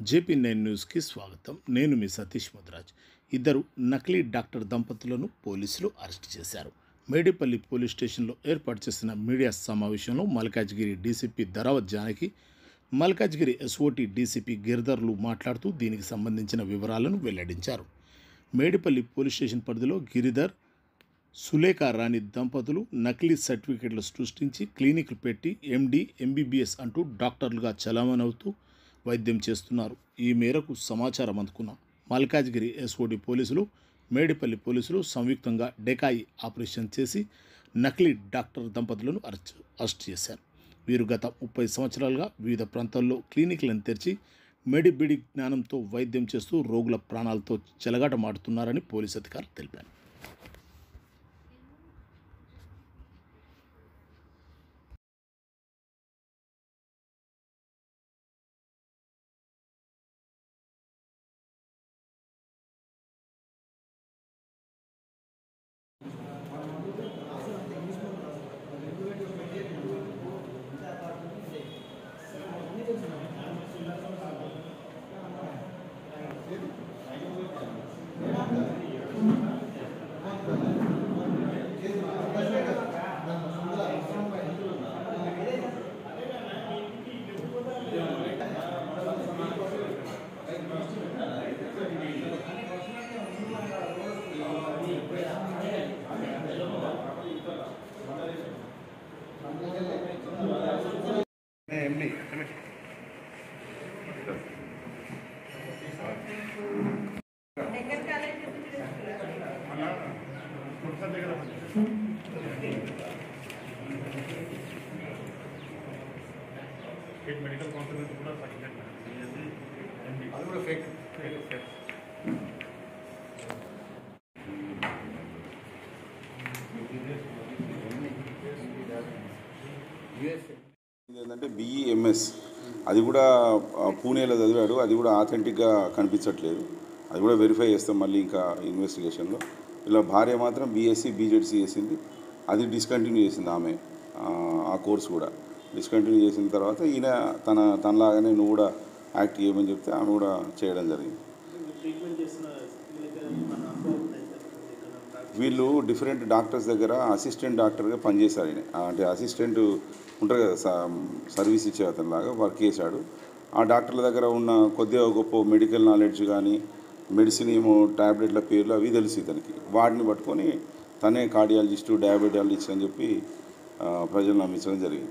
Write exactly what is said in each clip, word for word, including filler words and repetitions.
JP nine న్యూస్కి స్వాగతం. నేను మీ సతీష్ ముద్రాజ్. ఇద్దరు నకిలీ డాక్టర్ దంపతులను పోలీసులు అరెస్ట్ చేశారు. మేడిపల్లి పోలీస్ స్టేషన్లో ఏర్పాటు చేసిన మీడియా సమావేశంలో Malkajgiri DCP Dharavath Janaki, Malkajgiri SOT DCP గిరిధర్లు మాట్లాడుతూ దీనికి సంబంధించిన వివరాలను వెల్లడించారు. మేడిపల్లి పోలీస్ స్టేషన్ పరిధిలో గిరిధర్, సులేఖా రాణి దంపతులు నకిలీ సర్టిఫికెట్లు సృష్టించి క్లినిక్లు పెట్టి ఎండి, ఎంబీబీఎస్ అంటూ డాక్టర్లుగా చలామణవుతూ వైద్యం చేస్తున్నారు. ఈ మేరకు సమాచారం అందుకున్న మల్కాజ్గిరి ఎస్ఓటీ పోలీసులు, మేడిపల్లి పోలీసులు సంయుక్తంగా డెకాయి ఆపరేషన్ చేసి నకిలీ డాక్టర్ దంపతులను అరెస్ట్ అరెస్ట్ చేశారు. వీరు గత ముప్పై సంవత్సరాలుగా వివిధ ప్రాంతాల్లో క్లినిక్లను తెరిచి మెడిబిడి జ్ఞానంతో వైద్యం చేస్తూ రోగుల ప్రాణాలతో చెలగాటమాడుతున్నారని పోలీసు అధికారులు తెలిపారు. ఎండి మెడికల్ కౌన్సిల్ కూడా అది కూడా ఫేక్ ఏంటంటే బిఈఎంఎస్ అది కూడా పూణేలో చదివాడు. అది కూడా ఆథెంటిక్గా కనిపించట్లేదు. అది కూడా వెరిఫై చేస్తాం మళ్ళీ ఇంకా ఇన్వెస్టిగేషన్లో. ఇలా భార్య మాత్రం బీఎస్సీ బీజెడ్సీ చేసింది. అది డిస్కంటిన్యూ చేసింది ఆమె. ఆ కోర్స్ కూడా డిస్కంటిన్యూ చేసిన తర్వాత ఈయన తన తనలాగానే నువ్వు కూడా యాక్ట్ చేయమని చెప్తే ఆమె కూడా చేయడం జరిగింది. వీళ్ళు డిఫరెంట్ డాక్టర్స్ దగ్గర అసిస్టెంట్ డాక్టర్గా పనిచేశారు. ఆయన అంటే అసిస్టెంట్ ఉంటారు కదా, సర్వీస్ ఇచ్చే అతనిలాగా వర్క్ చేశాడు. ఆ డాక్టర్ల దగ్గర ఉన్న కొద్దిగా గొప్ప మెడికల్ నాలెడ్జ్ కానీ, మెడిసిన్ ఏమో ట్యాబ్లెట్ల పేర్లు అవి తెలుసు ఇతనికి. వాటిని పట్టుకొని తనే కార్డియాలజిస్టు, డయాబెటాలజిస్ట్ అని చెప్పి ప్రజలు నమ్మించడం జరిగింది.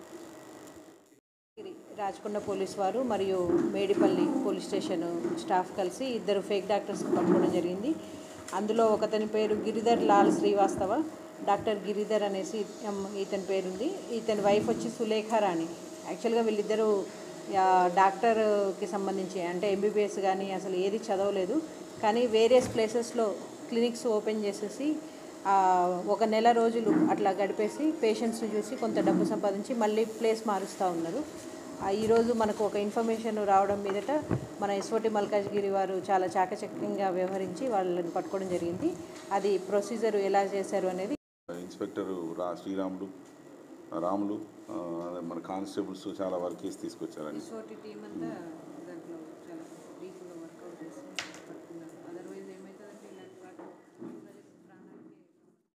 రాచకొండ పోలీస్ వారు మరియు మేడిపల్లి పోలీస్ స్టేషన్ స్టాఫ్ కలిసి ఇద్దరు ఫేక్ డాక్టర్స్ పట్టుకోవడం జరిగింది. అందులో ఒకతని పేరు గిరిధర్ లాల్ శ్రీవాస్తవ, డాక్టర్ గిరిధర్ అనేసి ఇతని పేరుంది. ఇతని వైఫ్ వచ్చి సులేఖా రాణి. యాక్చువల్గా వీళ్ళిద్దరూ డాక్టర్కి సంబంధించి అంటే ఎంబీబీఎస్ కానీ అసలు ఏది చదవలేదు. కానీ వేరియస్ ప్లేసెస్లో క్లినిక్స్ ఓపెన్ చేసేసి ఒక నెల రోజులు అట్లా గడిపేసి పేషెంట్స్ని చూసి కొంత డబ్బు సంపాదించి మళ్ళీ ప్లేస్ మారుస్తూ ఉన్నారు. ఈరోజు మనకు ఒక ఇన్ఫర్మేషన్ రావడం మీదట మన ఎస్ఓటీ మల్కాజ్గిరి వారు చాలా చాకచక్యంగా వ్యవహరించి వాళ్ళని పట్టుకోవడం జరిగింది. అది ప్రొసీజర్ ఎలా చేశారు అనేది ఇన్స్పెక్టర్ రా శ్రీరాములు రాములు మన కానిస్టేబుల్స్ చాలా వర్క్ చేసి తీసుకొచ్చారండి. ఎస్ఓటీ టీం అంతా